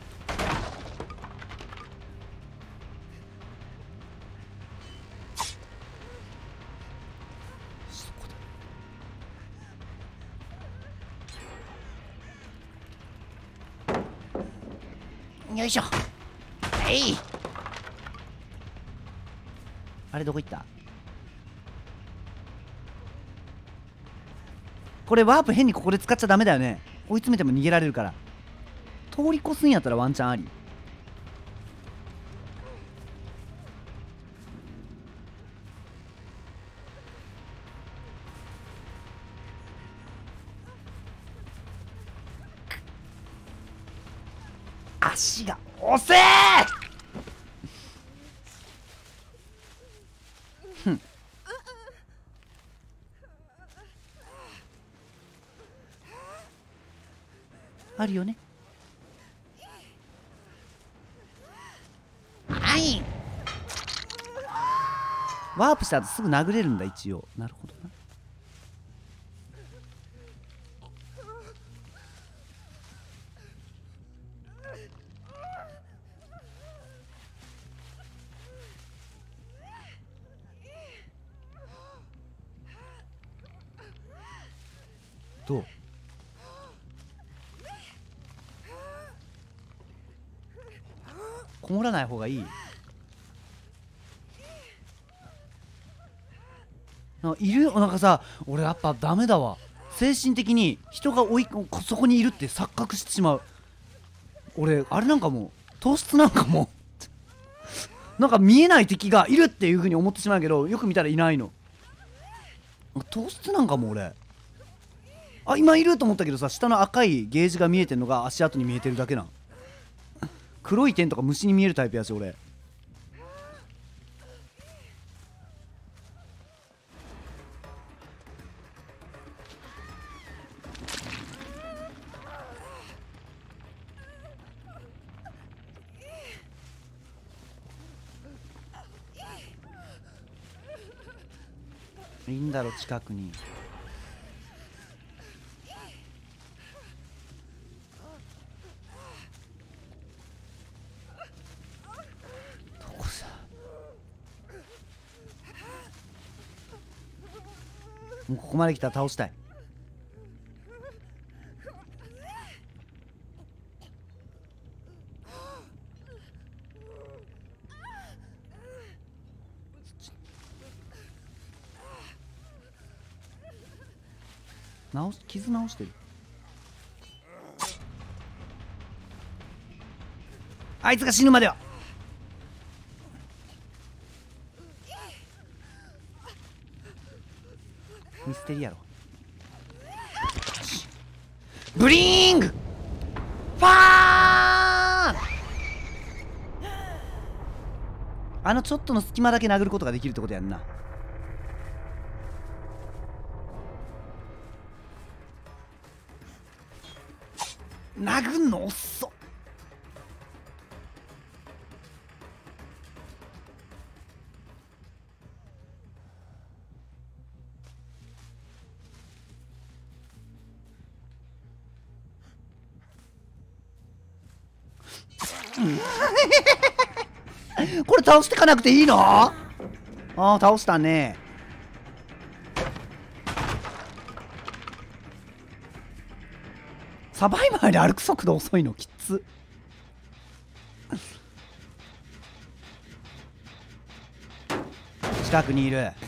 よいしょ。はい。 あれどこ行った。これワープ変にここで使っちゃダメだよね。追い詰めても逃げられるから。通り越すんやったらワンチャンあり。足が遅えー。ふん。あるよね。 はい。 ワープした後すぐ殴れるんだ一応。なるほどな。どう。こもらない方がいい。ないるなんかさ、俺やっぱダメだわ。精神的に人が追いそこにいるって錯覚してしまう。俺あれなんかもう糖質なんかもなんか見えない敵がいるっていう風に思ってしまうけど、よく見たらいないの。糖質なんかも俺、あ今いると思ったけどさ、下の赤いゲージが見えてんのが足跡に見えてるだけなん。黒い点とか虫に見えるタイプやし俺。いいんだろ近くに。どこさ。もうここまで来たら倒したい。直し傷直してる。あいつが死ぬまでは。ミステリーやろ。ブリングファーあのちょっとの隙間だけ殴ることができるってことやんな。殴んの遅っ。これ倒してかなくていいの？ああ倒したね。サバイバーで歩く速度遅いのきつ。近くにいる。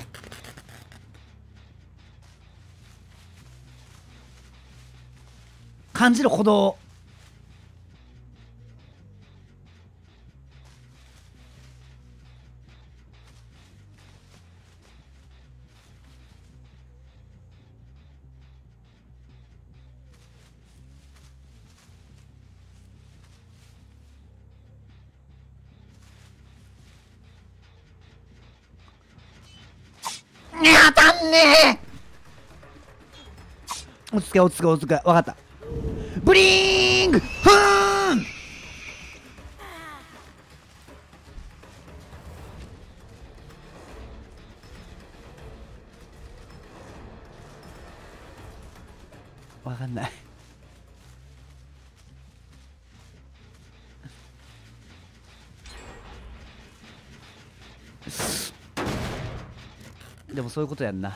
感じる歩道。 当たんねー。落ち着け落ち着け落ち着け。わかった。ブリーングふーん。わかんない。でもそういうことやんな。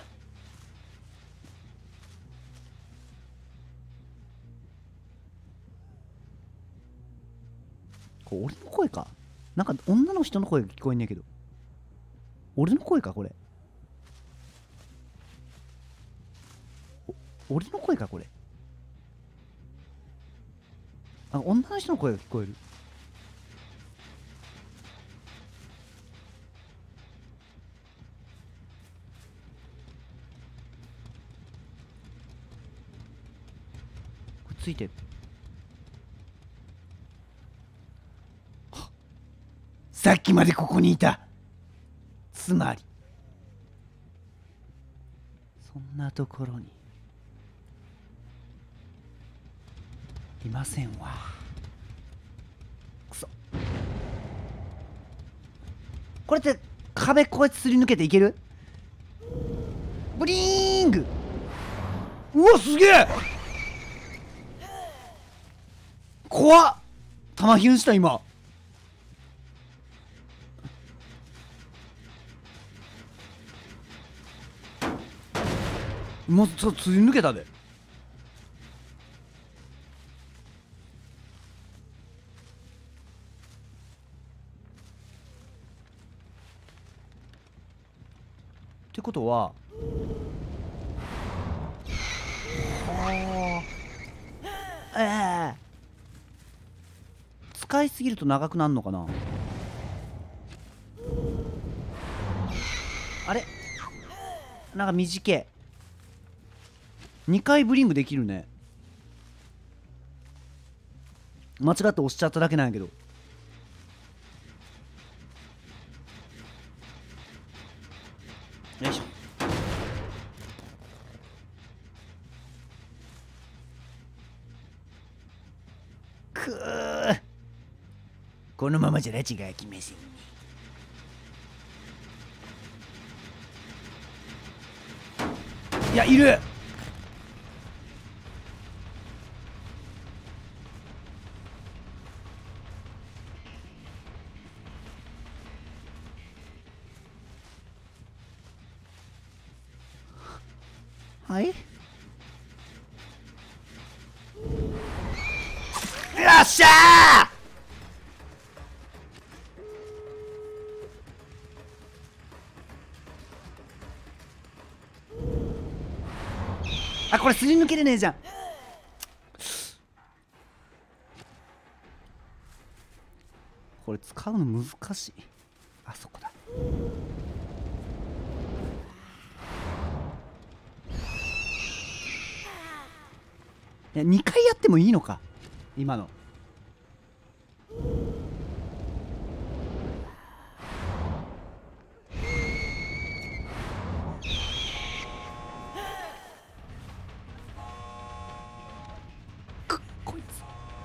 これ俺の声か。なんか女の人の声が聞こえんねえけど。俺の声かこれ。俺の声かこれ。あ、女の人の声が聞こえる。これついてる。さっきまでここにいた。つまりそんなところにいませんわ。くそ。これって壁こうやってすり抜けていける？ブリーング。うわすげえ。怖っ。弾ヒュンした今。もうちょっとすり抜けたで。ってことは、はあ、ええ使いすぎると長くなるのかな。あれなんか短い。にかいブリングできるね。間違って押しちゃっただけなんやけど。よいしょ。くー、このままじゃ拉致が開きませんね。いやいる。はい、よっしゃー。あ、これすり抜けれねえじゃん。これ使うの難しい。あそこだ。いやにかいやってもいいのか今の。くっこいつ。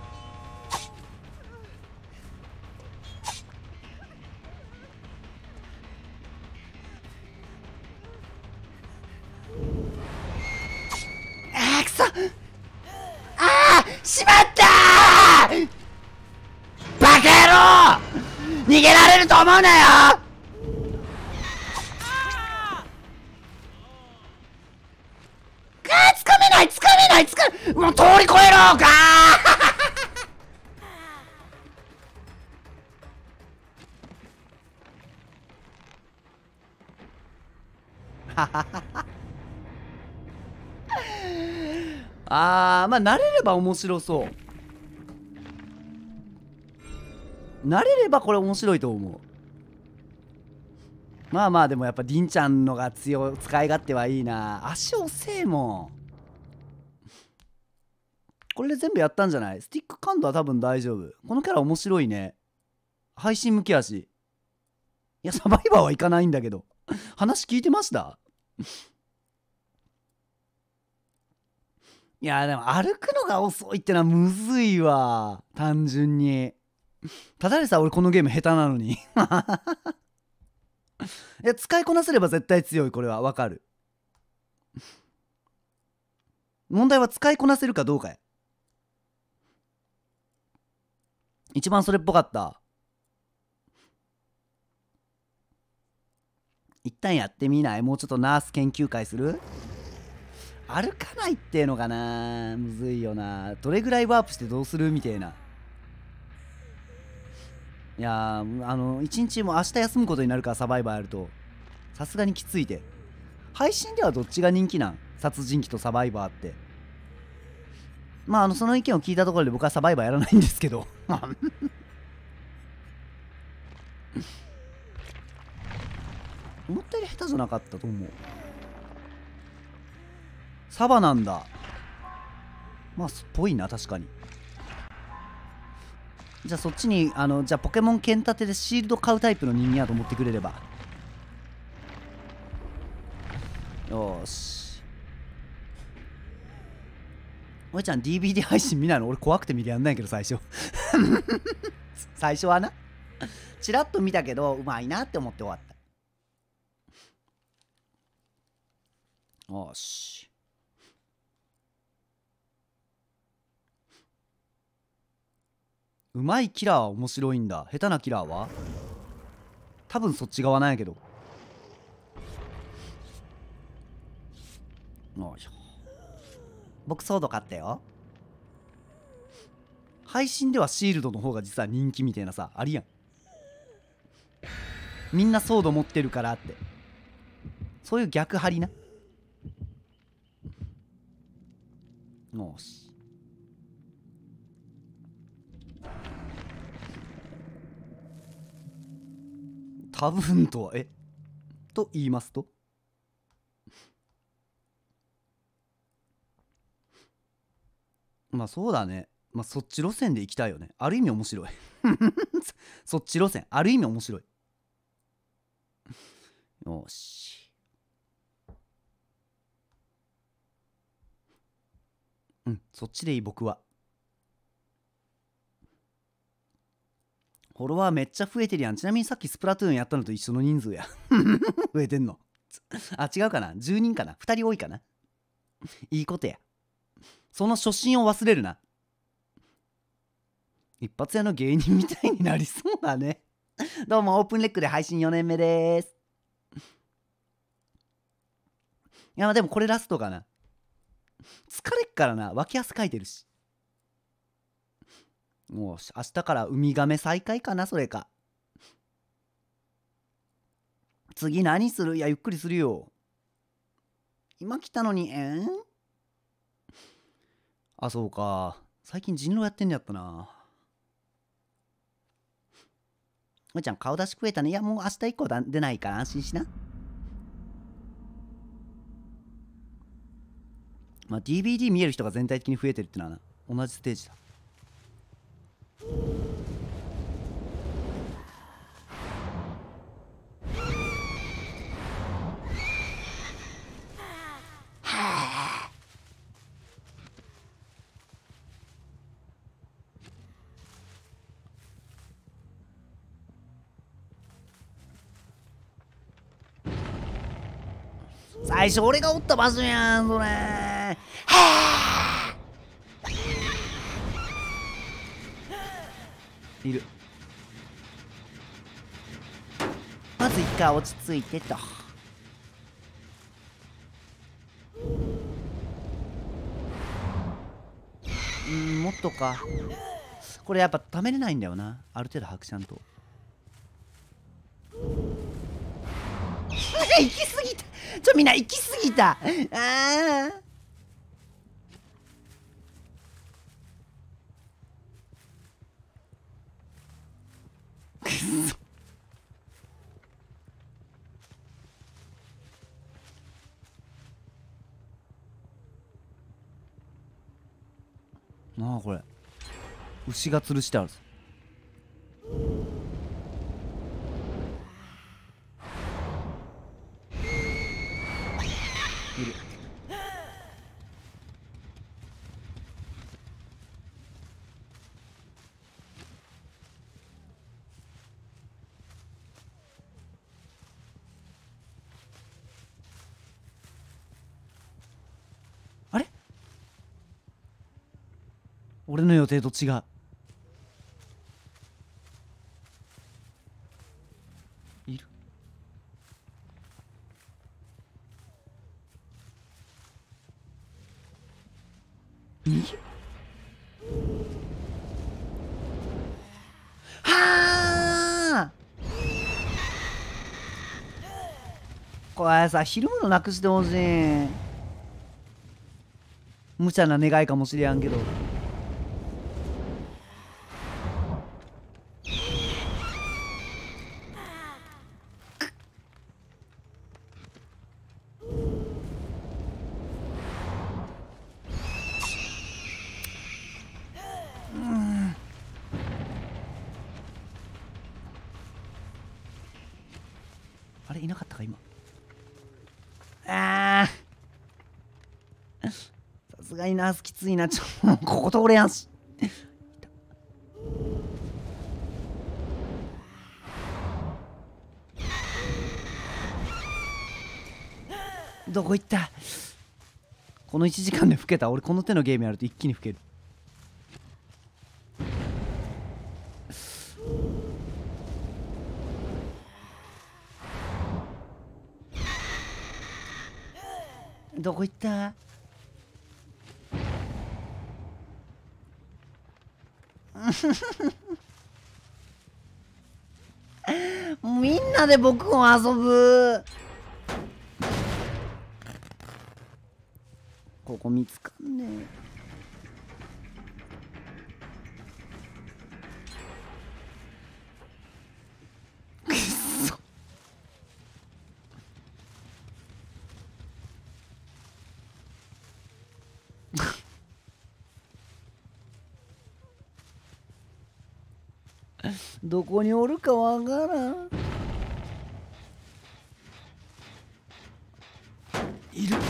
あーくそ。あーしまったー。バカ野郎、逃げられると思うなよ。あーつかめないつかめないつかめ、もう通り越えろーかーあーまあ慣れれば面白そう。慣れればこれ面白いと思う。まあまあでもやっぱりんちゃんのが強い、使い勝手はいいな。足遅えもん。これで全部やったんじゃない？スティック感度は多分大丈夫。このキャラ面白いね。配信向きやし。いやサバイバーはいかないんだけど話聞いてました？ いやでも歩くのが遅いってのはむずいわ、単純に。ただでさ俺このゲーム下手なのにいや使いこなせれば絶対強い、これはわかる。問題は使いこなせるかどうかや。一番それっぽかった。一旦やってみない？もうちょっとナース研究会する？歩かないっていうのかな、むずいよな。どれぐらいワープしてどうするみたいな。いやー、あの一日も明日休むことになるから、サバイバーやるとさすがにきついて。配信ではどっちが人気なん？殺人鬼とサバイバーって。まああのその意見を聞いたところで僕はサバイバーやらないんですけど思ったより下手じゃなかったと思う。サバなんだ。まあっぽいな、確かに。じゃあそっちにあのじゃあポケモン剣立てでシールド買うタイプの人間やと思ってくれれば。よーし。おいちゃん ディーブイディー 配信見ないの？俺怖くて見てやんないけど最初最初はなチラッと見たけどうまいなって思って終わった。よし。うまいキラーは面白いんだ。下手なキラーは多分そっち側なんやけど。よいしょ。僕ソード買ったよ。配信ではシールドの方が実は人気みたいなさありやん。みんなソード持ってるからって、そういう逆張りな。よし。多分とはえと言いますと、まあそうだね。まあそっち路線で行きたいよね。ある意味面白いそっち路線ある意味面白い。よし。うん、そっちでいい。僕はフォロワーめっちゃ増えてるやん。ちなみにさっきスプラトゥーンやったのと一緒の人数や増えてんのあ、違うかな、じゅうにんかな、ふたり多いかな。いいことや。その初心を忘れるな。一発屋の芸人みたいになりそうだねどうもオープンレックで配信よねんめです。いやでもこれラストかな。疲れっからな、脇汗かいてるし。もう明日からウミガメ再開かな。それか次何する？いやゆっくりするよ。今来たのにえんあ、そうか。最近人狼やってんのやったな。おいちゃん顔出し食えたね。いやもう明日以降だ出ないから安心しな。まあ ディーブイディー 見える人が全体的に増えてるってのはな、同じステージだ。最初俺がおった場所やんそれ。はあいる。まず一回落ち着いてと。うんもっとか。これやっぱためれないんだよな、ある程度白ちゃんと行き過ぎた。ちょみんな行き過ぎた。ああくそ。なあこれ牛が吊るしてあるぞ。 俺の予定と違う。いる。右。はあ。これさ、昼ものなくしてほしい。無茶な願いかもしれやんけど。あれいなかったか今。あーさすがにナースきついな。ちょここ通れやんし。どこ行った。このいちじかんで老けた。俺この手のゲームやると一気に老ける。どこ行ったみんなで僕を遊ぶ。ここ見つかんねえ。くっそ。どこにおるかわからん。いる。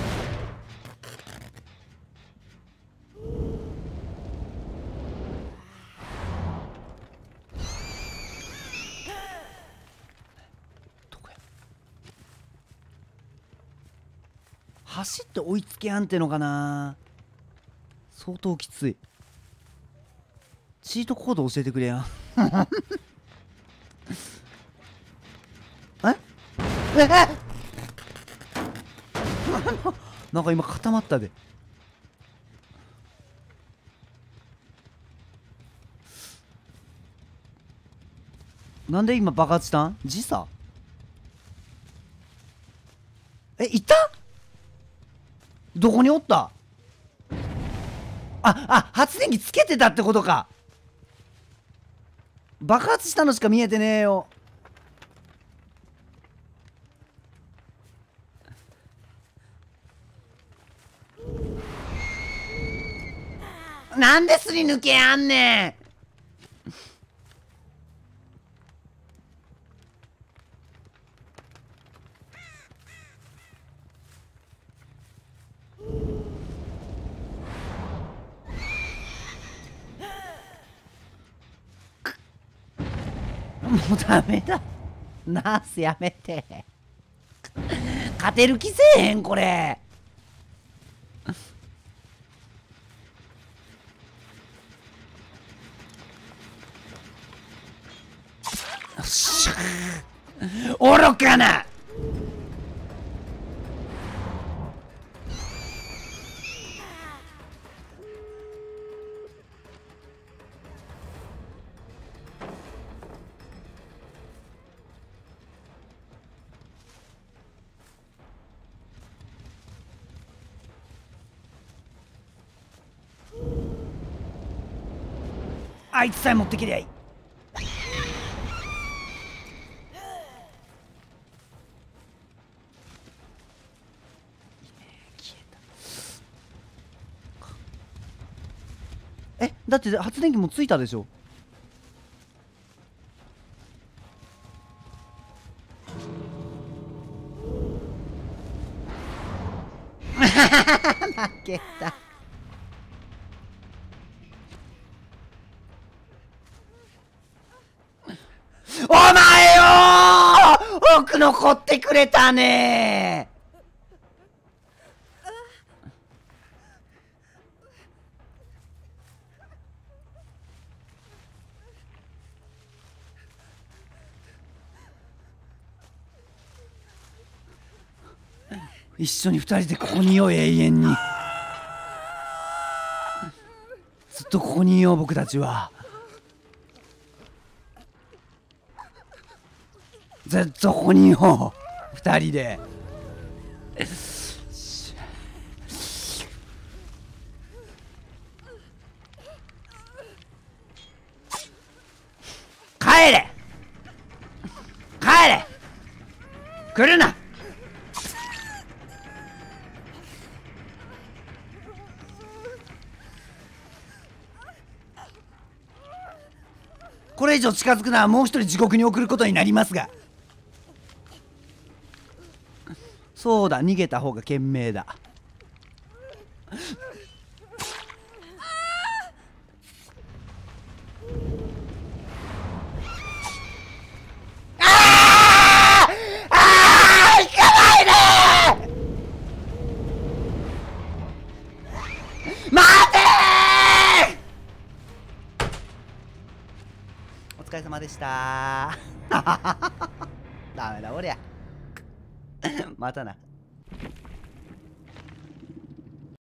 どこや。走って追いつけやんってのかな。相当きつい。チートコード教えてくれやん。ええなんか今固まったで。なんで今爆発したん。時差。え、いた。どこにおった。ああ、発電機つけてたってことか。爆発したのしか見えてねえよ。なんですり抜けやんねん。もうダメだ。ナースやめて。勝てる気せえへんこれ。よっしゃ。愚かな。あいつさえ持ってきりゃいい。え、だって発電機もついたでしょ。負けた。お前よー、奥残ってくれたねー。 一緒に二人でここにいよう、永遠に。ずっとここにいよう、僕たちは。ずっとここにいよう、二人で。帰れ帰れ来るな。これ以上近づくのはもう一人地獄に送ることになりますが。そうだ、逃げた方が賢明だ。お疲れ様でしたダメだおりゃまたな。